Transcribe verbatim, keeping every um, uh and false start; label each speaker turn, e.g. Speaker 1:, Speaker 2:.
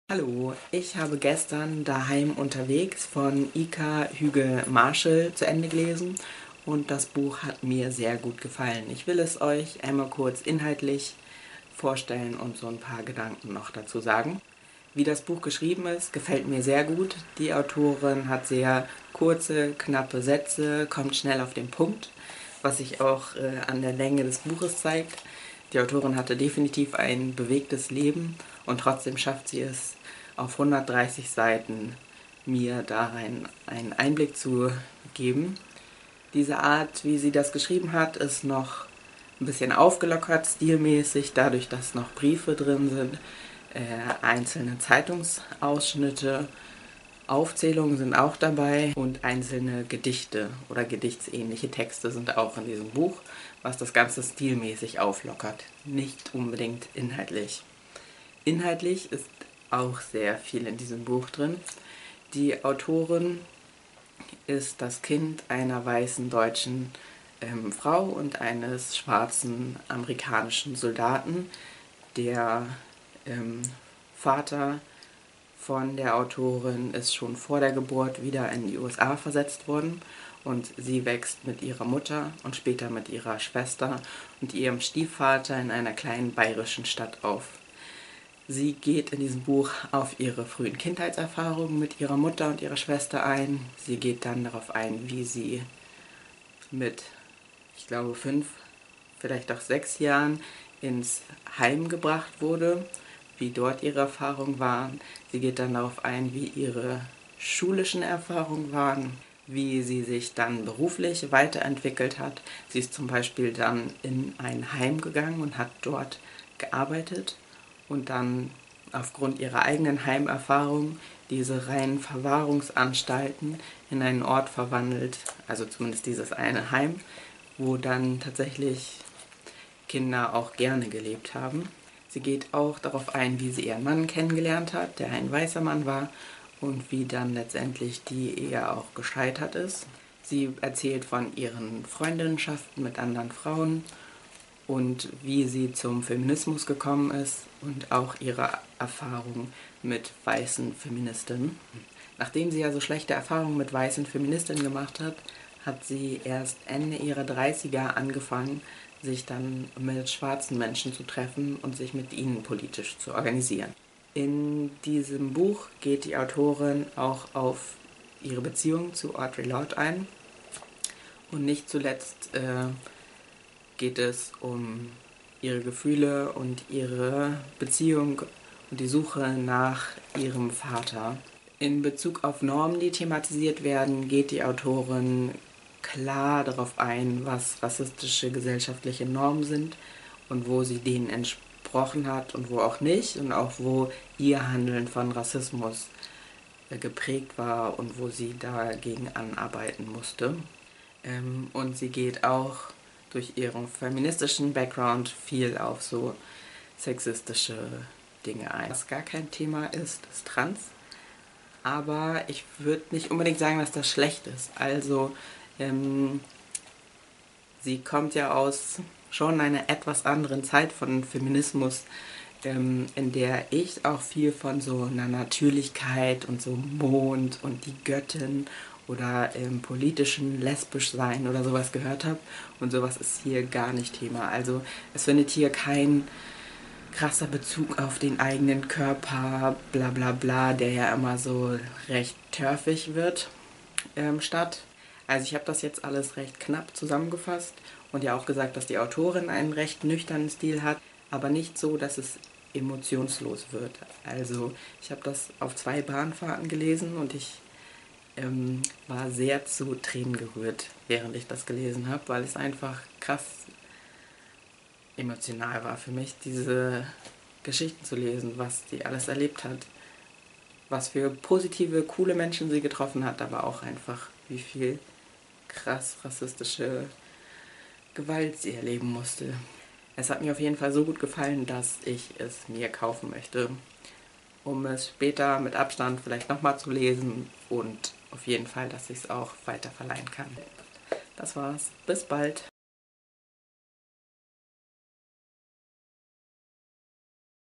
Speaker 1: Hallo, ich habe gestern Daheim unterwegs von Ika Hügel-Marschall zu Ende gelesen und das Buch hat mir sehr gut gefallen. Ich will es euch einmal kurz inhaltlich vorstellen und so ein paar Gedanken noch dazu sagen. Wie das Buch geschrieben ist, gefällt mir sehr gut. Die Autorin hat sehr kurze, knappe Sätze, kommt schnell auf den Punkt, was sich auch äh, an der Länge des Buches zeigt. Die Autorin hatte definitiv ein bewegtes Leben und trotzdem schafft sie es, auf hundertdreißig Seiten mir darin einen Einblick zu geben. Diese Art, wie sie das geschrieben hat, ist noch ein bisschen aufgelockert, stilmäßig, dadurch, dass noch Briefe drin sind, äh, einzelne Zeitungsausschnitte, Aufzählungen sind auch dabei und einzelne Gedichte oder gedichtsähnliche Texte sind auch in diesem Buch, was das Ganze stilmäßig auflockert, nicht unbedingt inhaltlich. Inhaltlich ist auch sehr viel in diesem Buch drin. Die Autorin ist das Kind einer weißen deutschen ähm, Frau und eines schwarzen amerikanischen Soldaten. Der ähm, Vater von der Autorin ist schon vor der Geburt wieder in die U S A versetzt worden und sie wächst mit ihrer Mutter und später mit ihrer Schwester und ihrem Stiefvater in einer kleinen bayerischen Stadt auf. Sie geht in diesem Buch auf ihre frühen Kindheitserfahrungen mit ihrer Mutter und ihrer Schwester ein. Sie geht dann darauf ein, wie sie mit, ich glaube, fünf, vielleicht auch sechs Jahren ins Heim gebracht wurde, wie dort ihre Erfahrungen waren. Sie geht dann darauf ein, wie ihre schulischen Erfahrungen waren, wie sie sich dann beruflich weiterentwickelt hat. Sie ist zum Beispiel dann in ein Heim gegangen und hat dort gearbeitet und dann aufgrund ihrer eigenen Heimerfahrung diese reinen Verwahrungsanstalten in einen Ort verwandelt, also zumindest dieses eine Heim, wo dann tatsächlich Kinder auch gerne gelebt haben. Sie geht auch darauf ein, wie sie ihren Mann kennengelernt hat, der ein weißer Mann war, und wie dann letztendlich die Ehe auch gescheitert ist. Sie erzählt von ihren Freundinnenschaften mit anderen Frauen und wie sie zum Feminismus gekommen ist und auch ihre Erfahrung mit weißen Feministinnen. Nachdem sie ja so schlechte Erfahrungen mit weißen Feministinnen gemacht hat, hat sie erst Ende ihrer dreißiger angefangen, sich dann mit schwarzen Menschen zu treffen und sich mit ihnen politisch zu organisieren. In diesem Buch geht die Autorin auch auf ihre Beziehung zu Audre Lorde ein und nicht zuletzt äh, geht es um ihre Gefühle und ihre Beziehung und die Suche nach ihrem Vater. In Bezug auf Normen, die thematisiert werden, geht die Autorin klar darauf ein, was rassistische gesellschaftliche Normen sind und wo sie denen entsprochen hat und wo auch nicht und auch wo ihr Handeln von Rassismus geprägt war und wo sie dagegen anarbeiten musste. Ähm, und sie geht auch durch ihren feministischen Background viel auf so sexistische Dinge ein. Was gar kein Thema ist, ist Trans. Aber ich würde nicht unbedingt sagen, dass das schlecht ist. Also, ähm, sie kommt ja aus schon einer etwas anderen Zeit von Feminismus, ähm, in der ich auch viel von so einer Natürlichkeit und so Mond und die Göttin oder ähm, politischen Lesbischsein oder sowas gehört habe. Und sowas ist hier gar nicht Thema. Also es findet hier kein krasser Bezug auf den eigenen Körper, bla bla bla, der ja immer so recht turfig wird, ähm, statt. Also ich habe das jetzt alles recht knapp zusammengefasst und ja auch gesagt, dass die Autorin einen recht nüchternen Stil hat, aber nicht so, dass es emotionslos wird. Also ich habe das auf zwei Bahnfahrten gelesen und ich ähm, war sehr zu Tränen gerührt, während ich das gelesen habe, weil es einfach krass emotional war für mich, diese Geschichten zu lesen, was sie alles erlebt hat. Was für positive, coole Menschen sie getroffen hat, aber auch einfach, wie viel krass rassistische Gewalt sie erleben musste. Es hat mir auf jeden Fall so gut gefallen, dass ich es mir kaufen möchte, um es später mit Abstand vielleicht nochmal zu lesen und auf jeden Fall, dass ich es auch weiter verleihen kann. Das war's. Bis bald.